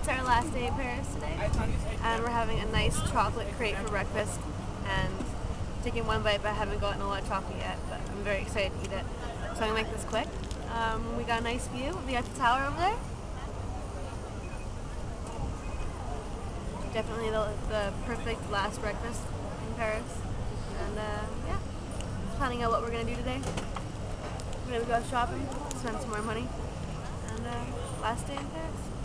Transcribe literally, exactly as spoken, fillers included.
It's our last day in Paris today, and we're having a nice chocolate crepe for breakfast, and taking one bite, but I haven't gotten a lot of chocolate yet, but I'm very excited to eat it. So I'm going to make this quick. Um, we got a nice view of the Eiffel Tower over there. Definitely the, the perfect last breakfast in Paris. And uh, yeah, planning out what we're going to do today. We're going to go shopping, spend some more money, and uh, last day in Paris.